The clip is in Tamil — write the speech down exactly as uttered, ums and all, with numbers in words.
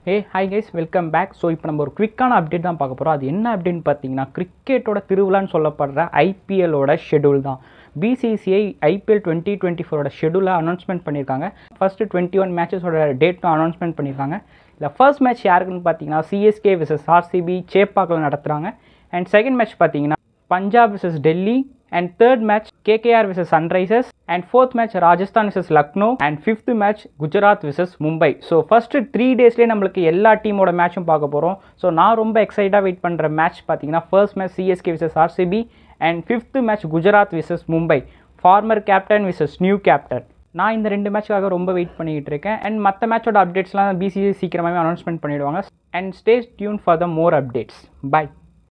Hey, hi guys, welcome back. So, இப்போ நம்ம ஒரு குவிக்கான அப்டேட் தான் பார்க்க போகிறோம். அது என்ன அப்படின்னு பார்த்தீங்கன்னா, கிரிக்கெட்டோட திருவிழான்னு சொல்லப்படுற ஐபிஎல்லோட ஷெடியூல் தான். பிசிசிஐ ஐபிஎல் டுவெண்ட்டி டுவெண்ட்டி ஃபோரோட ஷெடியூலை அனௌன்ஸ்மெண்ட் பண்ணியிருக்காங்க. ஃபர்ஸ்ட்டு டுவெண்ட்டி ஒன் மேட்சஸோட டேட்டும் அனௌன்ஸ்மெண்ட் பண்ணியிருக்காங்க. இல்லை ஃபர்ஸ்ட் மேட்ச் யாருக்குன்னு பார்த்தீங்கன்னா சிஎஸ்கே விசஸ் ஆர்சிபி சேப்பாக்கில் நடத்துகிறாங்க. அண்ட் செகண்ட் மேட்ச் பார்த்தீங்கன்னா Punjab versus Delhi. And third match K K R versus Sunrisers, and fourth match Rajasthan versus Lucknow, and fifth match Gujarat versus Mumbai. So first three days le namakku ella team oda match um paaka porom. So na romba excited wait pandra match pathina first match C S K versus R C B, and fifth match Gujarat versus Mumbai, former captain versus new captain. நான் இந்த ரெண்டு மேட்ச்காக ரொம்ப வெயிட் பண்ணிட்டு இருக்கேன். அண்ட் மற்ற மேட்சோட அப்டேட்ஸ்லாம் பிசிசி சீக்கிரமாகவே அனௌன்ஸ்மெண்ட் பண்ணிடுவாங்க. And stay tuned for the more updates. By.